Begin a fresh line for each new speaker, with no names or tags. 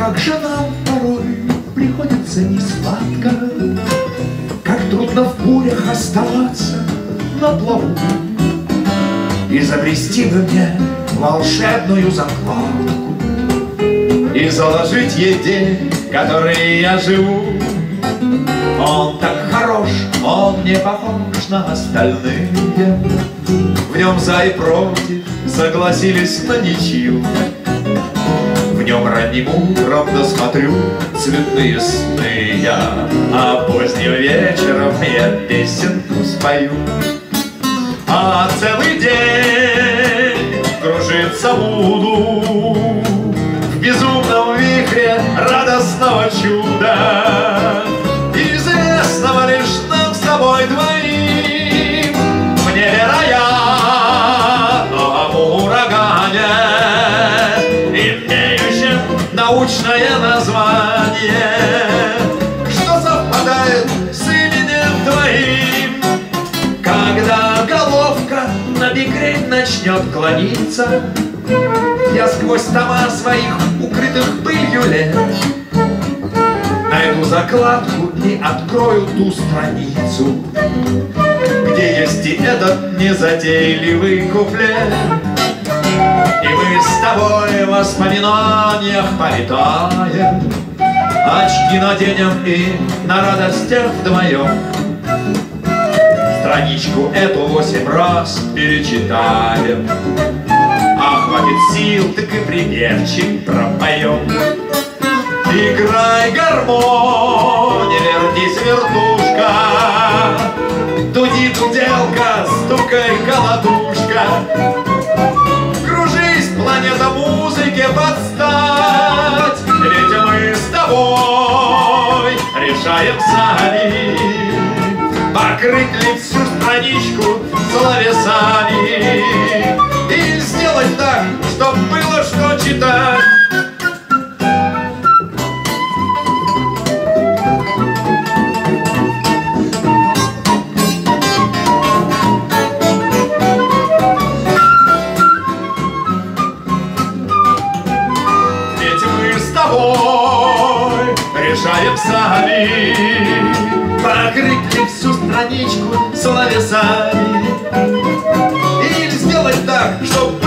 Как же нам порой приходится несладко, как трудно в бурях оставаться на плаву. Изобрести бы мне волшебную закладку и заложить ей день, который я живу. Он так хорош, он не похож на остальные. В нем за и против согласились на ничью. В нем ранним утром досмотрю цветные сны я, а поздним вечером я песенку спою. А целый день кружиться буду в безумном вихре радостного чуда, известного лишь нам с тобой двоим, в невероятном урагане, имеющем научное название, что совпадает с именем твоим. Когда головка на бекрень начнет клониться, я сквозь тома своих укрытых пылью лет найду закладку и открою ту страницу, где есть и этот незатейливый куплет. И мы с тобой в воспоминаниях полетаем, очки наденем и на радостях вдвоем страничку эту 8 раз перечитаем. А хватит сил, так и припевчик пропоем. Играй гармония, вертись вертушка, дуди дуделка, стукай колотушка, кружись, планета музыки подстать, ведь мы с тобой решаем сами, покрыть ли всю страничку словесами и сделать так, чтоб было что читать. Решаем сами, покрыть ли всю страничку словесами или сделать так, чтобы